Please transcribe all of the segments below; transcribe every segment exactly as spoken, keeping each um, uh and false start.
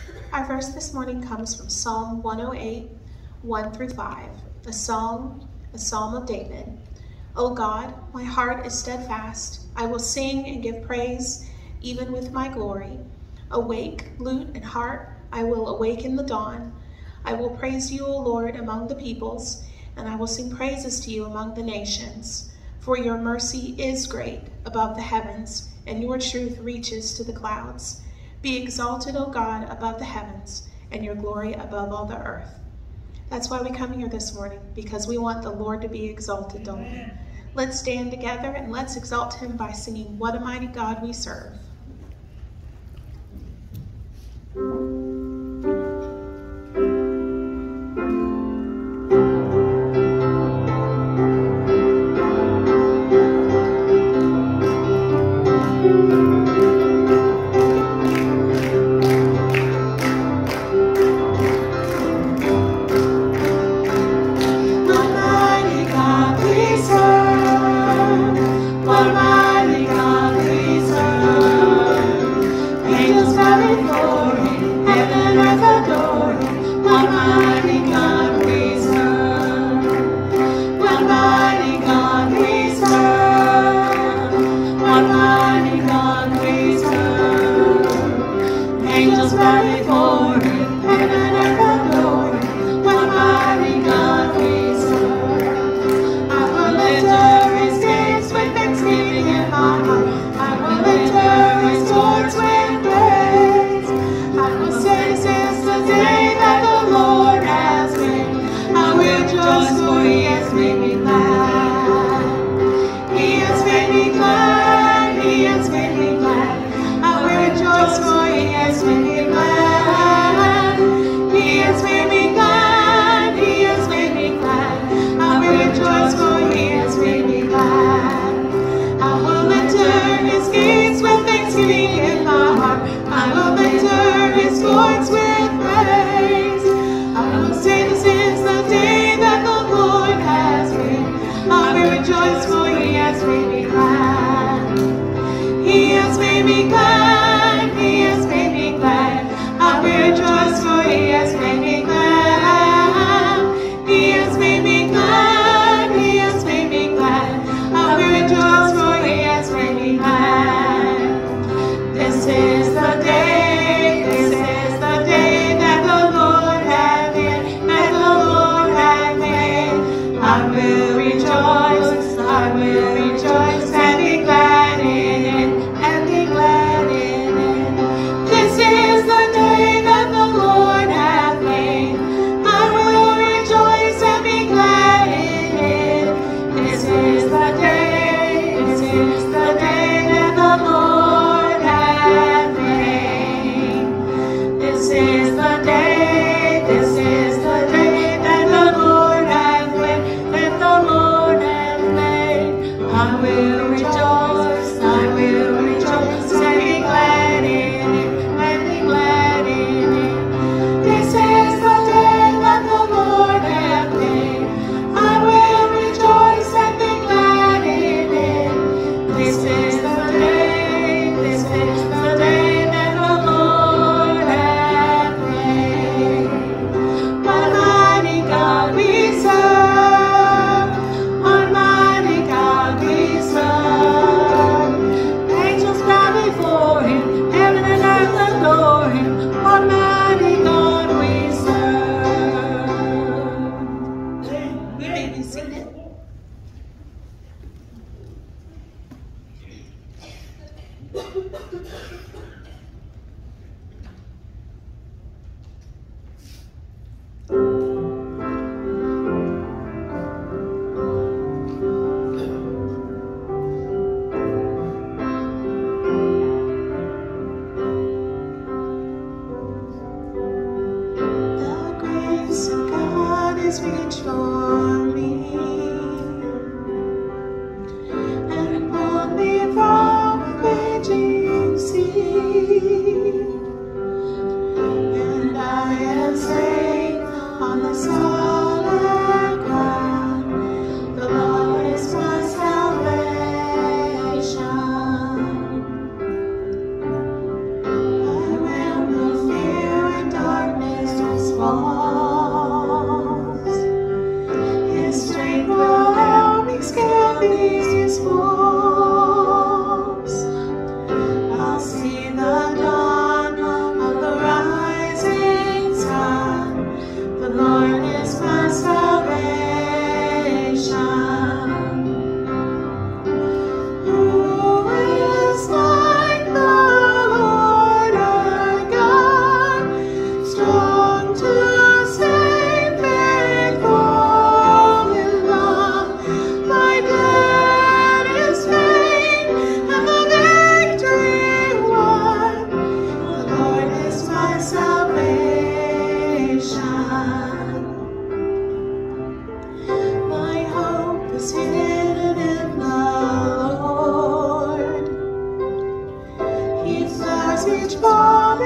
Our verse this morning comes from Psalm one oh eight, one through five, a song, a psalm of David. O God, my heart is steadfast. I will sing and give praise, even with my glory. Awake, lute and harp, I will awaken the dawn. I will praise you, O Lord, among the peoples, and I will sing praises to you among the nations. For your mercy is great above the heavens, and your truth reaches to the clouds. Be exalted, O God, above the heavens, and your glory above all the earth. That's why we come here this morning, because we want the Lord to be exalted, don't we? Let's stand together and let's exalt him by singing, What a Mighty God We Serve.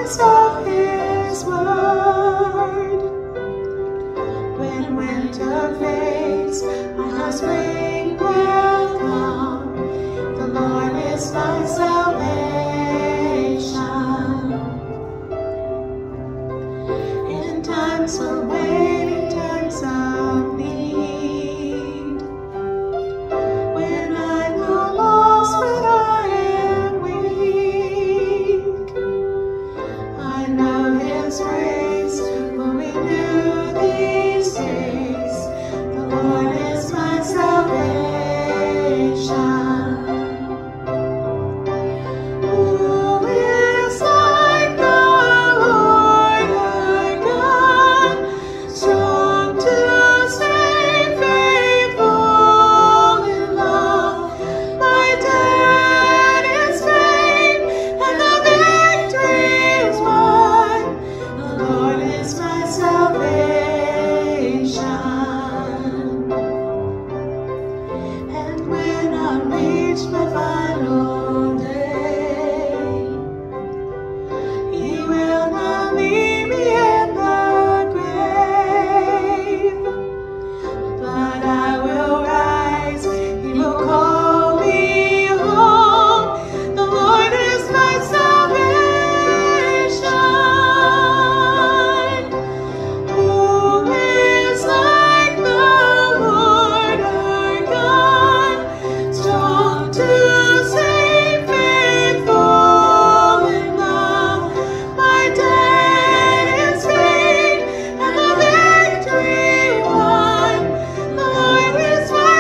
promise of his word. When winter fades, my spring will come. The Lord is my salvation. In times of waiting, times of need, when I'm lost, when I am weak, I know his grace will renew these days. The Lord is my salvation. Who is like the Lord our God, strong to save, faithful in love? My debt is paid, and the victory is won. The Lord is my salvation. And when I reach my final day, he will not leave me in the grave, but I will rise, he will call me home. The Lord is my salvation. Who is like the Lord our God, strong to save, faithful in love? My debt is paid, and the victory won. The Lord is my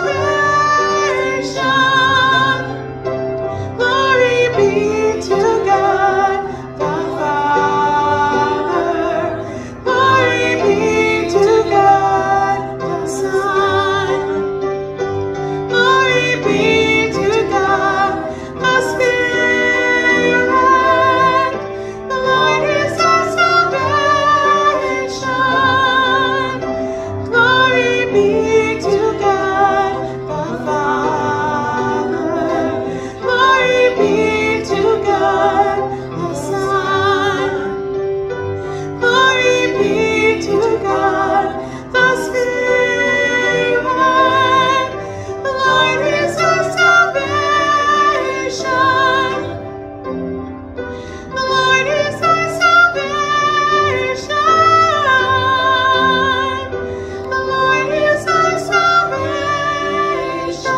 salvation. Glory be to God the Father. Glory be to God the Son. Glory be to God the Spirit. The Lord is our salvation. Glory be to God the Father. Glory be to God the Son. Glory be to God the Spirit. The Lord is our salvation. The Lord is our salvation. The Lord is our salvation.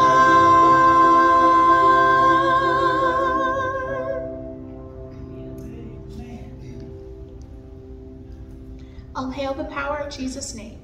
I'll hail the power of Jesus' name.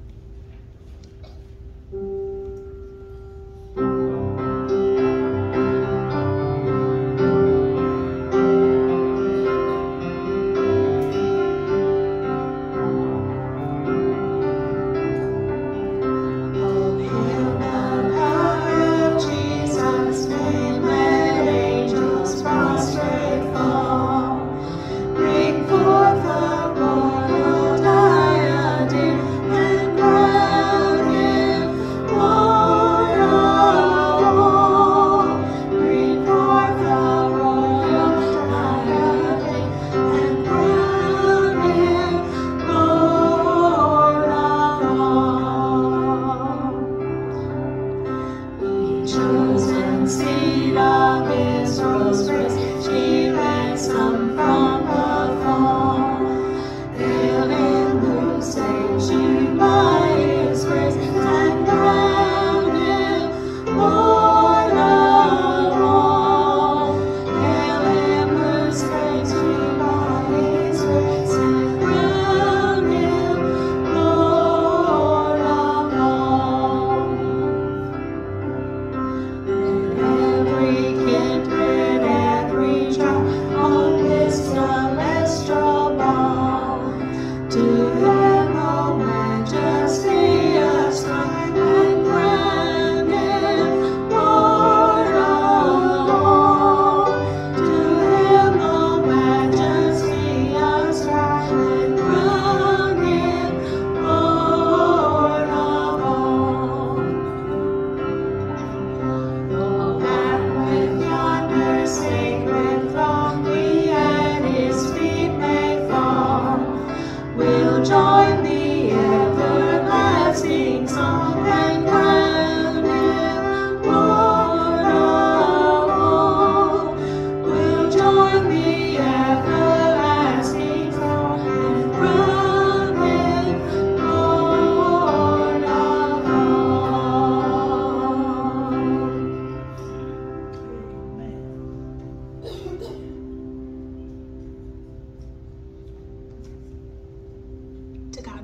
Oh, hail the power of Jesus' name, let angels prostrate fall. Bring forth the royal diadem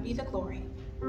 God be the glory.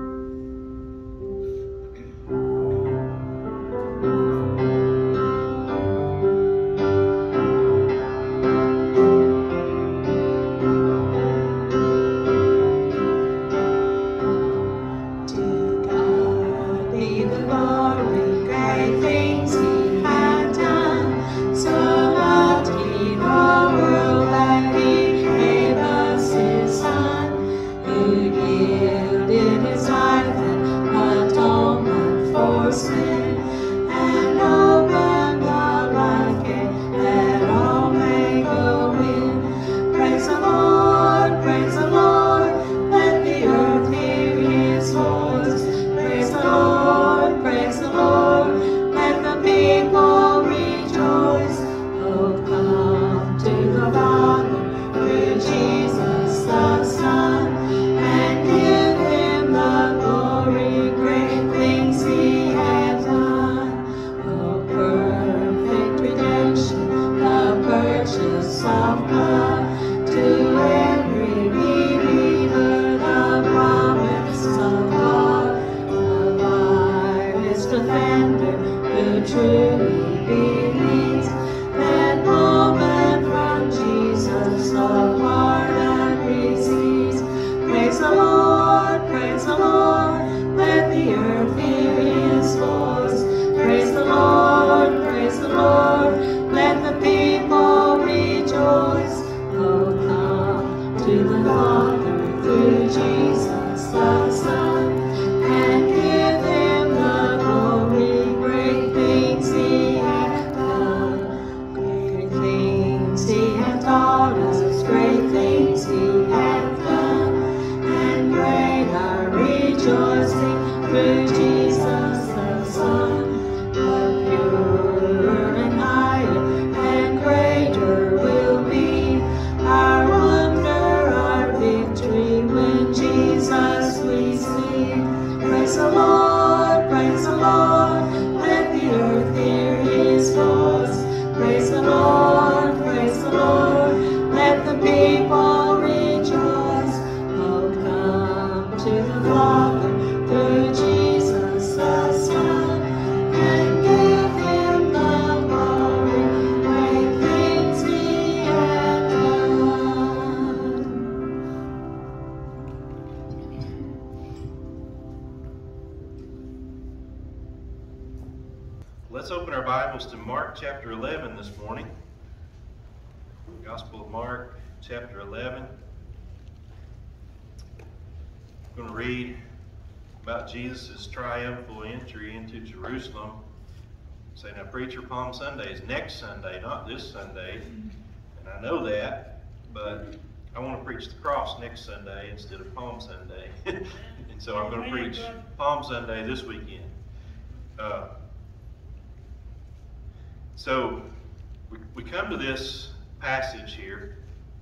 Let's open our Bibles to Mark chapter eleven this morning. Gospel of Mark chapter eleven. I'm going to read about Jesus' triumphal entry into Jerusalem. Say, now, preacher, Palm Sunday is next Sunday, not this Sunday. And I know that, but I want to preach the cross next Sunday instead of Palm Sunday. And so I'm going to preach Palm Sunday this weekend. Uh, So, we, we come to this passage here.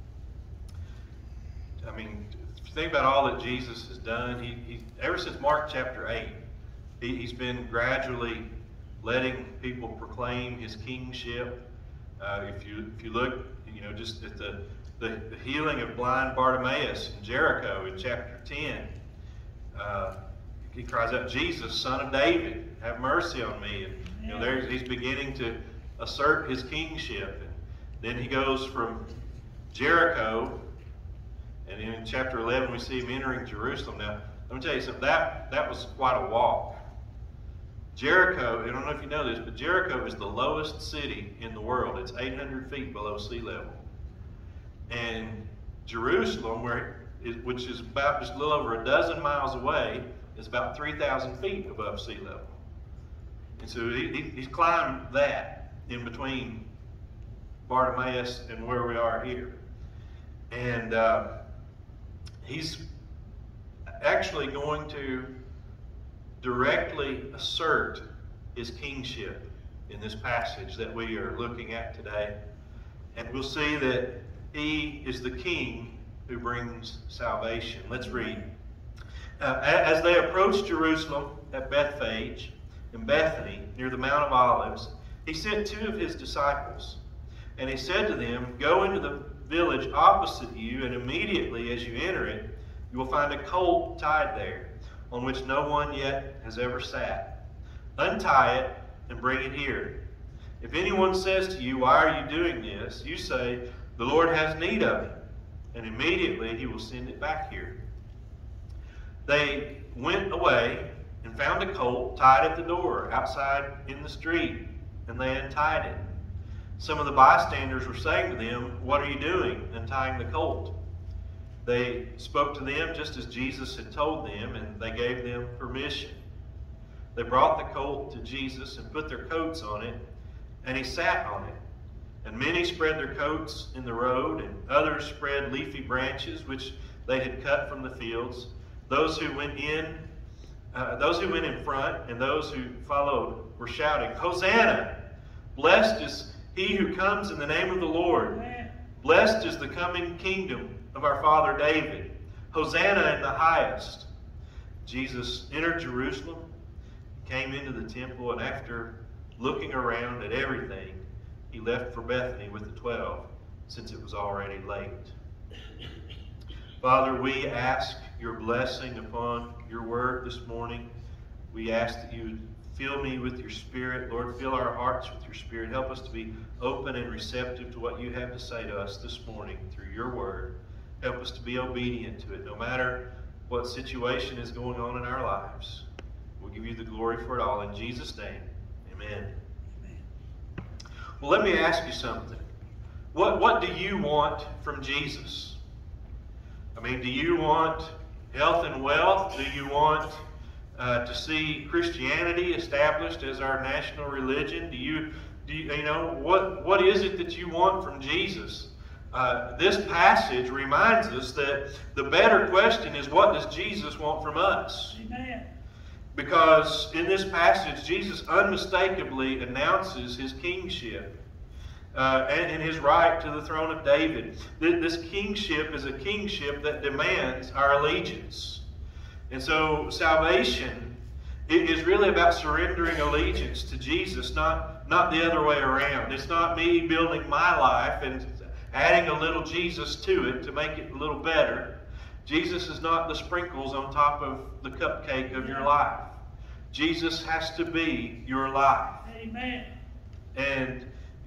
I mean, if you think about all that Jesus has done, he, he ever since Mark chapter eight, he, he's been gradually letting people proclaim his kingship. Uh, if you if you look, you know, just at the, the, the healing of blind Bartimaeus in Jericho in chapter ten, uh, he cries out, "Jesus, Son of David, have mercy on me." And you know, there he's beginning to assert his kingship. And then he goes from Jericho, and in chapter eleven we see him entering Jerusalem. Now, let me tell you something, that, that was quite a walk. Jericho, I don't know if you know this, but Jericho is the lowest city in the world. It's eight hundred feet below sea level. And Jerusalem, where it, which is about just a little over a dozen miles away, is about three thousand feet above sea level. And so he, he, he's climbed that in between Bartimaeus and where we are here. And uh, he's actually going to directly assert his kingship in this passage that we are looking at today. And we'll see that he is the king who brings salvation. Let's read. Uh, as they approached Jerusalem at Bethphage and Bethany near the Mount of Olives, he sent two of his disciples, and he said to them, "Go into the village opposite you, and immediately as you enter it, you will find a colt tied there, on which no one yet has ever sat. Untie it and bring it here. If anyone says to you, why are you doing this? You say, the Lord has need of it, and immediately he will send it back here. They went away and found a colt tied at the door outside in the street, and they untied it. Some of the bystanders were saying to them, what are you doing, untying the colt? They spoke to them just as Jesus had told them, and they gave them permission. They brought the colt to Jesus and put their coats on it, and he sat on it. And many spread their coats in the road, and others spread leafy branches which they had cut from the fields. Those who went in, uh, those who went in front, and those who followed were shouting, Hosanna! Blessed is he who comes in the name of the Lord. Amen. Blessed is the coming kingdom of our father David. Hosanna in the highest. Jesus entered Jerusalem, came into the temple, and after looking around at everything, he left for Bethany with the twelve, since it was already late. Father, we ask your blessing upon your word this morning. We ask that you would fill me with your Spirit. Lord, fill our hearts with your Spirit. Help us to be open and receptive to what you have to say to us this morning through your word. Help us to be obedient to it, no matter what situation is going on in our lives. We'll give you the glory for it all. In Jesus' name, amen. Amen. Well, let me ask you something. What, what do you want from Jesus? I mean, do you want health and wealth? Do you want uh, to see Christianity established as our national religion? Do you, do you, you know, what, what is it that you want from Jesus? Uh, this passage reminds us that the better question is, what does Jesus want from us? Amen. Because in this passage, Jesus unmistakably announces his kingship uh, and, and his right to the throne of David. This kingship is a kingship that demands our allegiance. And so salvation is really about surrendering allegiance to Jesus, not, not the other way around. It's not me building my life and adding a little Jesus to it to make it a little better. Jesus is not the sprinkles on top of the cupcake of your life. Jesus has to be your life. Amen. And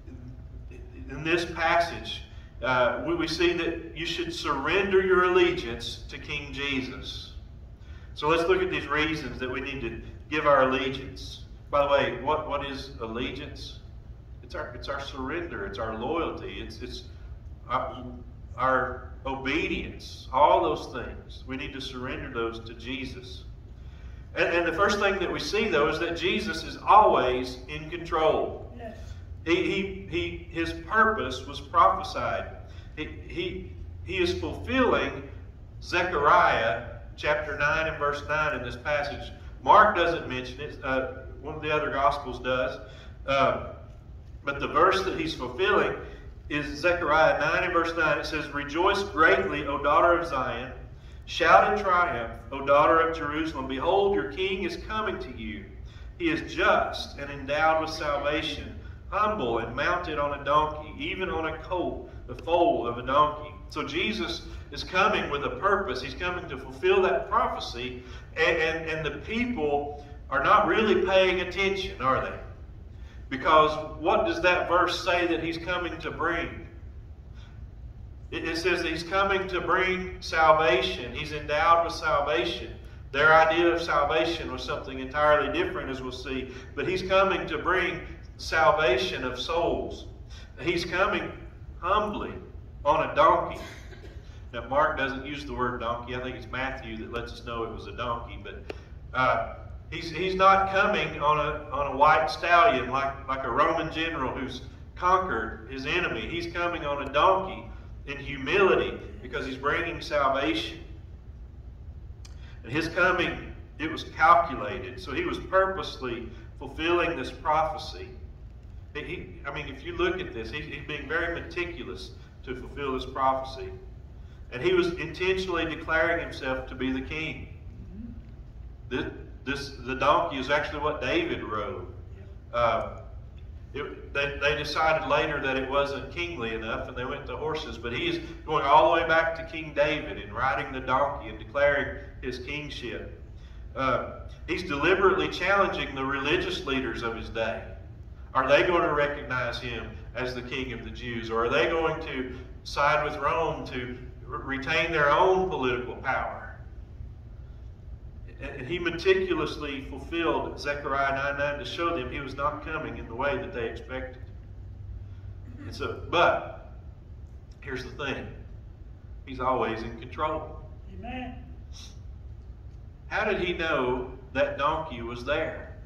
in this passage, uh, we, we see that you should surrender your allegiance to King Jesus. So let's look at these reasons that we need to give our allegiance. By the way, what, what is allegiance? It's our, it's our surrender. It's our loyalty. It's, it's our, our obedience. All those things. We need to surrender those to Jesus. And, and the first thing that we see, though, is that Jesus is always in control. Yes. He, he, he, his purpose was prophesied. He, he, he is fulfilling Zechariah chapter nine and verse nine in this passage. Mark doesn't mention it. Uh, one of the other Gospels does. Uh, but the verse that he's fulfilling is Zechariah nine and verse nine. It says, Rejoice greatly, O daughter of Zion. Shout in triumph, O daughter of Jerusalem. Behold, your king is coming to you. He is just and endowed with salvation, humble and mounted on a donkey, even on a colt, the foal of a donkey. So Jesus is coming with a purpose. He's coming to fulfill that prophecy. And, and, and the people are not really paying attention, are they? Because what does that verse say that he's coming to bring? It, it says that he's coming to bring salvation. He's endowed with salvation. Their idea of salvation was something entirely different, as we'll see. But he's coming to bring salvation of souls. He's coming humbly on a donkey. Now, Mark doesn't use the word donkey. I think it's Matthew that lets us know it was a donkey. But uh, he's, he's not coming on a, on a white stallion like, like a Roman general who's conquered his enemy. He's coming on a donkey in humility because he's bringing salvation. And his coming, it was calculated. So he was purposely fulfilling this prophecy. He, I mean, if you look at this, he, he's being very meticulous to fulfill this prophecy. And he was intentionally declaring himself to be the king. This, this, the donkey is actually what David rode. Uh, It, they, they decided later that it wasn't kingly enough, and they went to horses. But he is going all the way back to King David and riding the donkey and declaring his kingship. Uh, he's deliberately challenging the religious leaders of his day. Are they going to recognize him as the king of the Jews? Or are they going to side with Rome to retain their own political power? And he meticulously fulfilled Zechariah nine nine to show them he was not coming in the way that they expected. And so, but here's the thing. He's always in control. Amen. How did he know that donkey was there?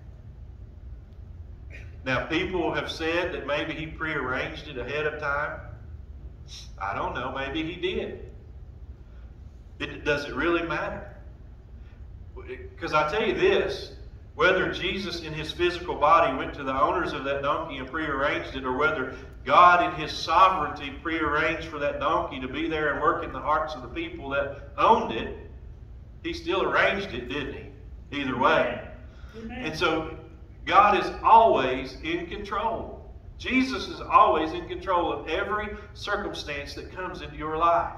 Now, people have said that maybe he prearranged it ahead of time. I don't know. Maybe he did. It, does it really matter? Because I tell you this, whether Jesus in his physical body went to the owners of that donkey and prearranged it, or whether God in his sovereignty prearranged for that donkey to be there and work in the hearts of the people that owned it, he still arranged it, didn't he? Either way. Amen. And so God is always in control. Jesus is always in control of every circumstance that comes into your life.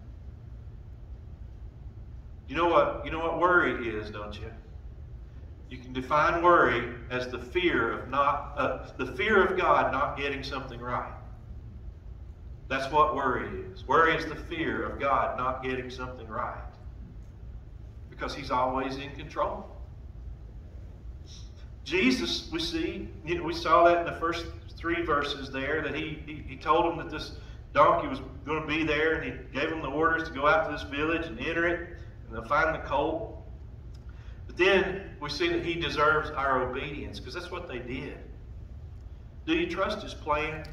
You know what, you know what worry is, don't you? You can define worry as the fear of not, uh, the fear of God not getting something right. That's what worry is. Worry is the fear of God not getting something right. Because he's always in control. Jesus, we see, you know, we saw that in the first three verses there, that he, he, he told them that this donkey was going to be there, and he gave them the orders to go out to this village and enter it. And they'll find the colt. But then we see that he deserves our obedience, because that's what they did. Do you trust his plan?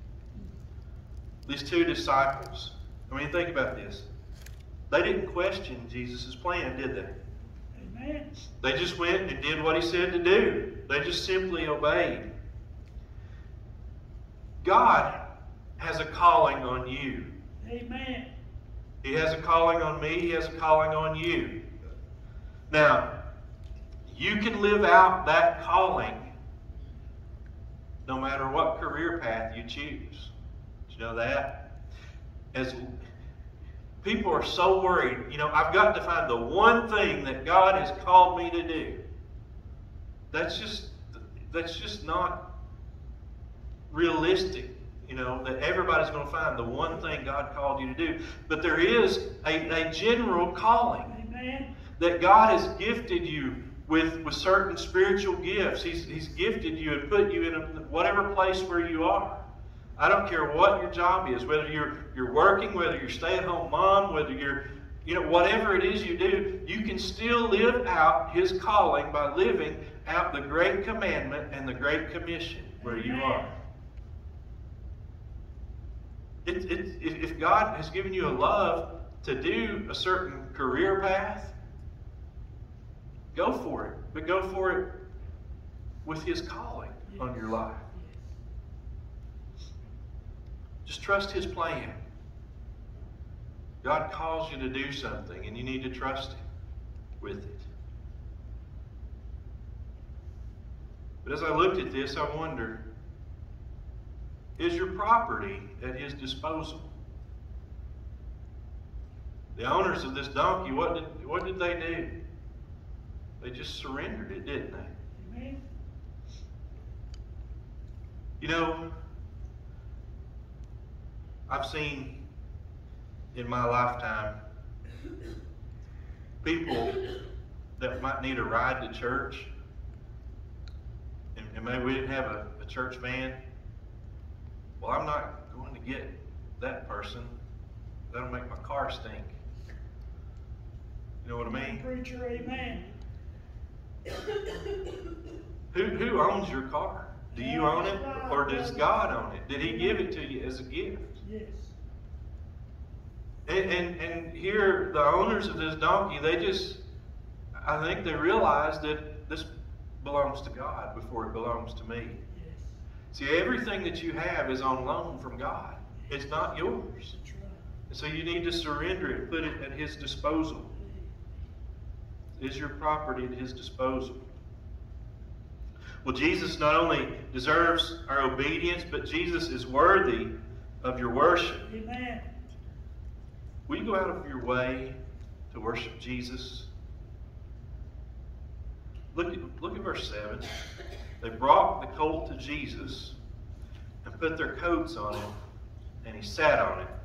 These two disciples, I mean, think about this. They didn't question Jesus' plan, did they? Amen. They just went and did what he said to do. They just simply obeyed. God has a calling on you. Amen. He has a calling on me. He has a calling on you. Now, you can live out that calling no matter what career path you choose. Did you know that? As people are so worried, you know, I've got to find the one thing that God has called me to do. That's just, that's just not realistic. You know, that everybody's going to find the one thing God called you to do. But there is a, a general calling. Amen. That God has gifted you with, with certain spiritual gifts. He's, he's gifted you and put you in a, whatever place where you are. I don't care what your job is, whether you're, you're working, whether you're stay-at-home mom, whether you're, you know, whatever it is you do, you can still live out his calling by living out the Great Commandment and the Great Commission where you are. It, it, if God has given you a love to do a certain career path, go for it. But go for it with his calling on your life. Just trust his plan. God calls you to do something, and you need to trust him with it. But as I looked at this, I wonder, is your property at his disposal? The owners of this donkey, what did, what did they do? They just surrendered it, didn't they? Amen. You know, I've seen in my lifetime people that might need a ride to church, and, and maybe we didn't have a, a church van. Well, I'm not going to get that person. That'll make my car stink. You know what I mean? Preacher, amen. Who, who owns your car? Do you own it, or does God own it? Did he give it to you as a gift? Yes. And, and, and here, the owners of this donkey, they just, I think they realized that this belongs to God before it belongs to me. Yes. See, everything that you have is on loan from God. It's not yours. That's right. And so you need to surrender it, put it at his disposal. Is your property at his disposal? Well, Jesus not only deserves our obedience, but Jesus is worthy of your worship. Amen. Will you go out of your way to worship Jesus? Look at, look at verse seven. They brought the colt to Jesus and put their coats on him, and he sat on it.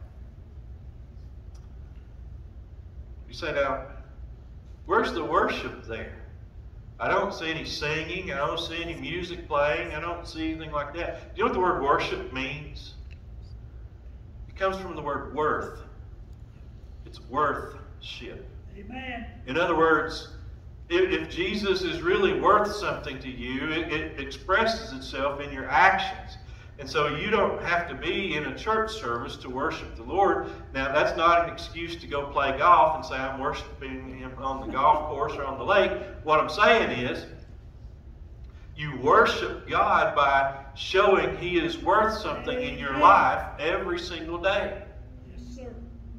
You say, now, where's the worship there? I don't see any singing. I don't see any music playing. I don't see anything like that. Do you know what the word worship means? It comes from the word worth. It's worthship. Amen. In other words, if, if Jesus is really worth something to you, it, it expresses itself in your actions. And so you don't have to be in a church service to worship the Lord. Now, that's not an excuse to go play golf and say, I'm worshiping Him on the golf course or on the lake. What I'm saying is, you worship God by showing He is worth something in your life every single day. Yes, sir.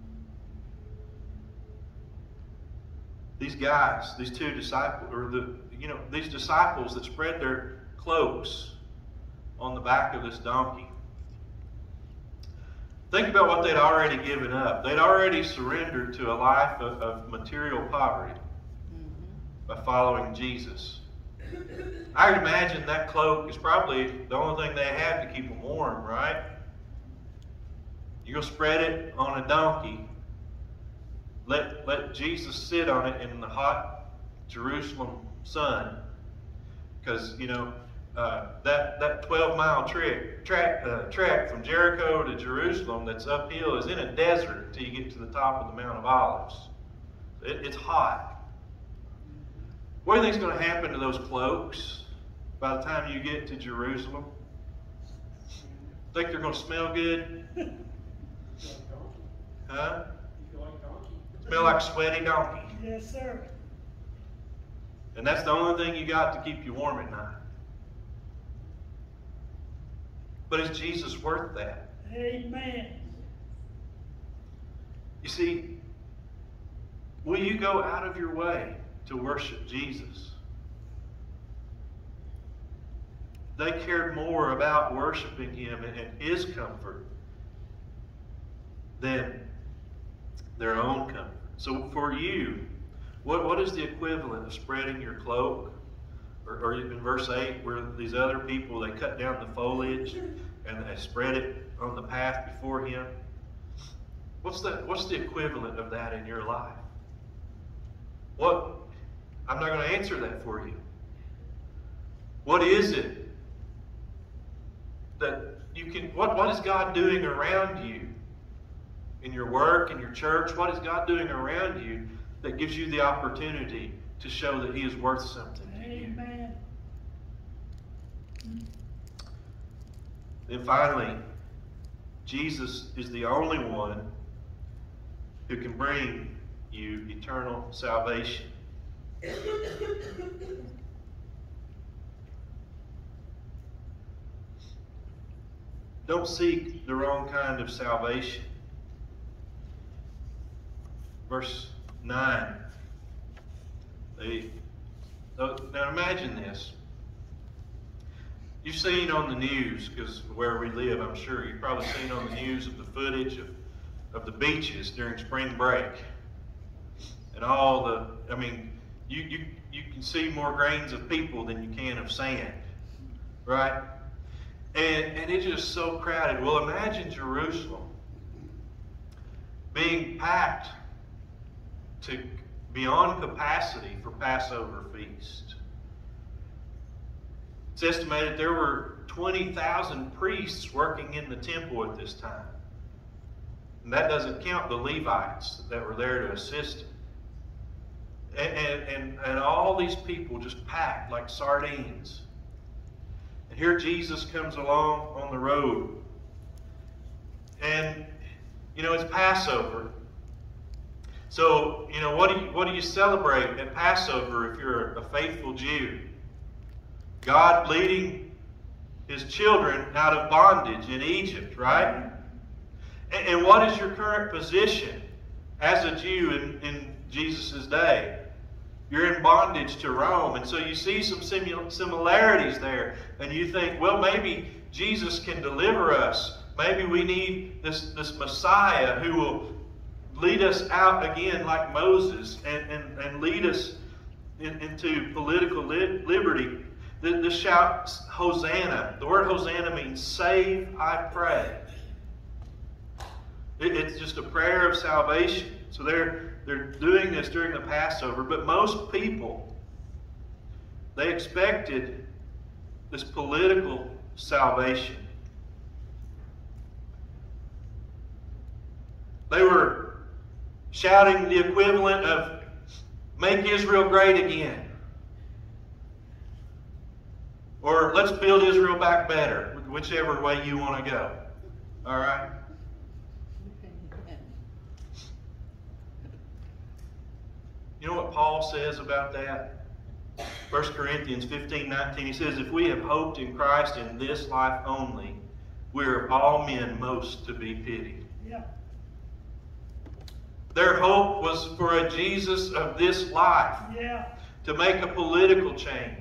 These guys, these two disciples, or the, you know, these disciples that spread their cloaks on the back of this donkey. Think about what they'd already given up. They'd already surrendered to a life of, of material poverty mm-hmm. by following Jesus. I would imagine that cloak is probably the only thing they had to keep them warm, right? You're going to spread it on a donkey. Let, let Jesus sit on it in the hot Jerusalem sun. Because, you know, Uh, that that twelve mile trek track uh, trek from Jericho to Jerusalem that's uphill is in a desert until you get to the top of the Mount of Olives. It, it's hot. What do you think is going to happen to those cloaks by the time you get to Jerusalem? Think they're going to smell good? Huh? Smell like a sweaty donkey. Yes, sir. And that's the only thing you got to keep you warm at night. But is Jesus worth that? Amen. You see, will you go out of your way to worship Jesus? They cared more about worshiping Him and His comfort than their own comfort. So for you, what, what is the equivalent of spreading your cloak? Or, or in verse eight, where these other people, they cut down the foliage and they spread it on the path before Him. What's the, what's the equivalent of that in your life? What? I'm not going to answer that for you. What is it that you can, what, what is God doing around you in your work, in your church? What is God doing around you that gives you the opportunity to show that He is worth something to you? Amen. Then finally, Jesus is the only one who can bring you eternal salvation. Don't seek the wrong kind of salvation. Verse nine. They, now imagine this. You've seen on the news, because where we live, I'm sure, you've probably seen on the news of the footage of, of the beaches during spring break. And all the, I mean, you, you, you can see more grains of people than you can of sand. Right? And, and it's just so crowded. Well, imagine Jerusalem being packed to beyond capacity for Passover feast. It's estimated there were twenty thousand priests working in the temple at this time. And that doesn't count the Levites that were there to assist him. And, and, and, and all these people just packed like sardines. And here Jesus comes along on the road. And, you know, it's Passover. So, you know, what do you, what do you celebrate at Passover if you're a faithful Jew? God leading His children out of bondage in Egypt, right? And, and what is your current position as a Jew in, in Jesus' day? you're in bondage to Rome. And so you see some similarities there. And you think, well, maybe Jesus can deliver us. Maybe we need this, this Messiah who will lead us out again like Moses and, and, and lead us in, into political li liberty. The, the shout, Hosanna. The word Hosanna means save, I pray. It, it's just a prayer of salvation. So they're, they're doing this during the Passover. But most people, they expected this political salvation. They were shouting the equivalent of, make Israel great again. Or let's build Israel back better, whichever way you want to go. All right? You know what Paul says about that? First Corinthians fifteen nineteen, he says, if we have hoped in Christ in this life only, we are of all men most to be pitied. Yeah. Their hope was for a Jesus of this life. Yeah. To make a political change.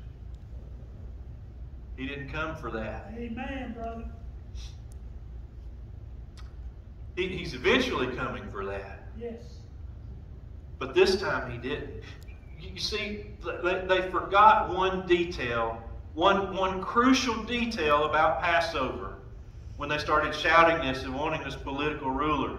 He didn't come for that. Amen, brother. He, he's eventually coming for that. Yes. But this time he didn't. You see, they, they forgot one detail, one, one crucial detail about Passover when they started shouting this and wanting this political ruler.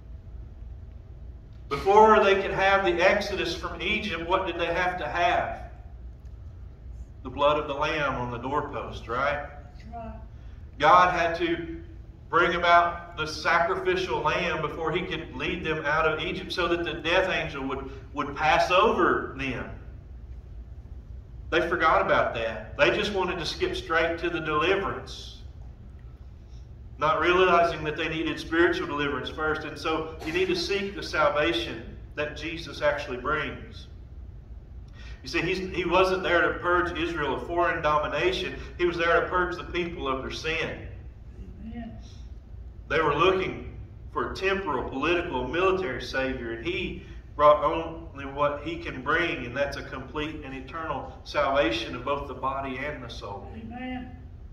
Before they could have the exodus from Egypt, what did they have to have? The blood of the lamb on the doorpost, right? That's right. God had to bring about the sacrificial lamb before he could lead them out of Egypt so that the death angel would, would pass over them. They forgot about that. They just wanted to skip straight to the deliverance, not realizing that they needed spiritual deliverance first. And so you need to seek the salvation that Jesus actually brings. You see, he's, he wasn't there to purge Israel of foreign domination. He was there to purge the people of their sin. Amen. They were looking for a temporal, political, military Savior, and He brought only what He can bring, and that's a complete and eternal salvation of both the body and the soul. Amen.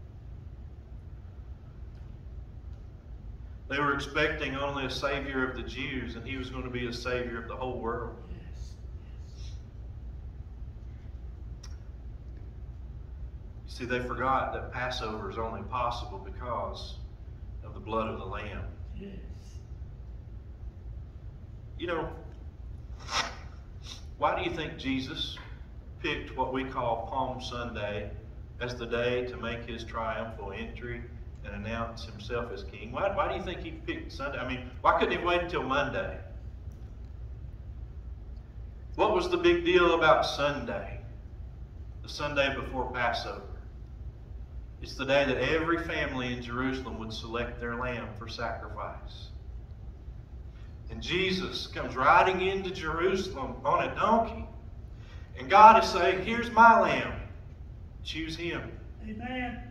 They were expecting only a Savior of the Jews, and He was going to be a Savior of the whole world. Yes. You see, they forgot that Passover is only possible because of the blood of the Lamb. Yes. You know, why do you think Jesus picked what we call Palm Sunday as the day to make His triumphal entry and announce Himself as King? Why, why do you think He picked Sunday? I mean, why couldn't He wait until Monday? What was the big deal about Sunday? The Sunday before Passover. It's the day that every family in Jerusalem would select their lamb for sacrifice. And Jesus comes riding into Jerusalem on a donkey. And God is saying, here's my lamb. Choose Him. Amen.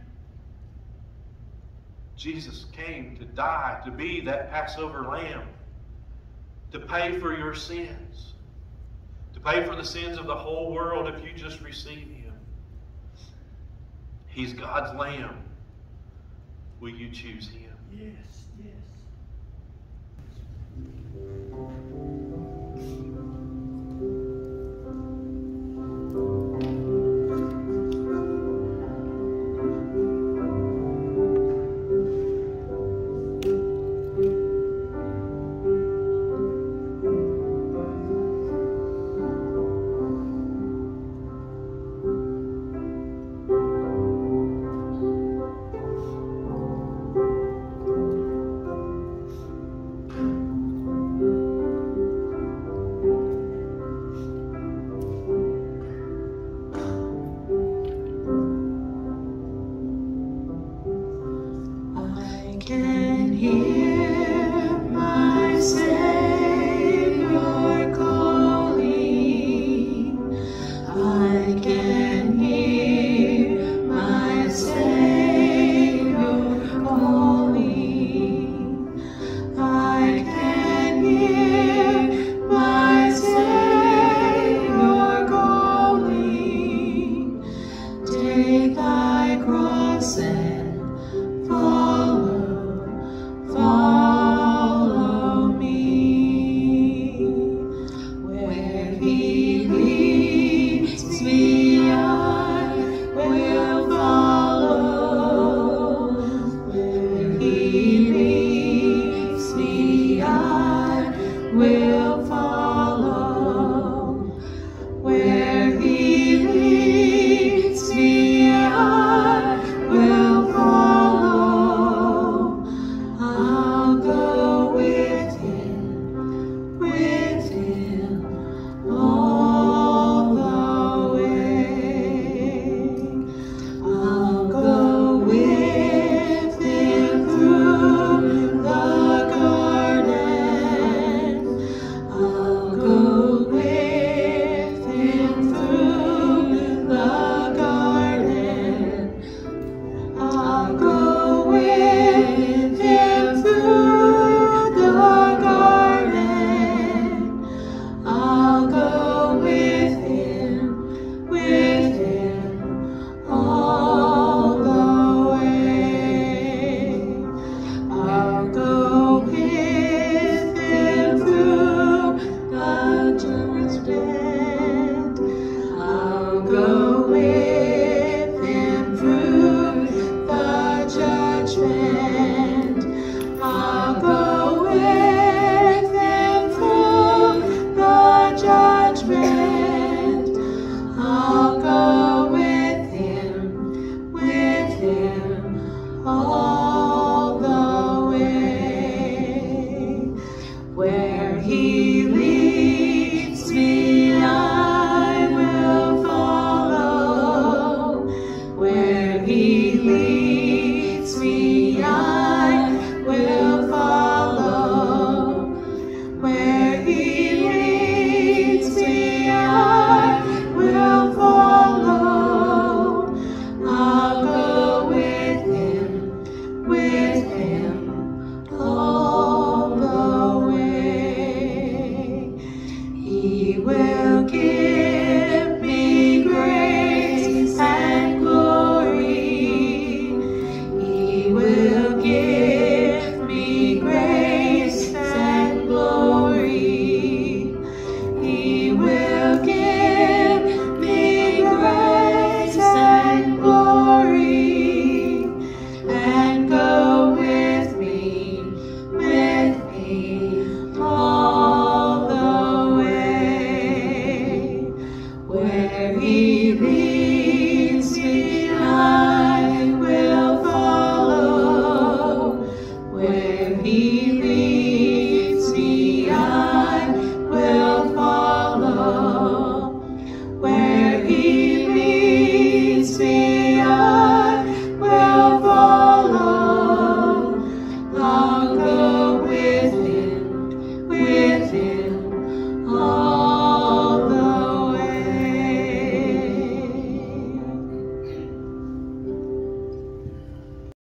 Jesus came to die, to be that Passover lamb, to pay for your sins, to pay for the sins of the whole world if you just receive Him. He's God's lamb. Will you choose Him? Yes, yes. He will give me grace and glory. He will give me grace and glory. He will give me grace and glory, and go with me, with me all the way. Where he leads me, I will follow. Where he leads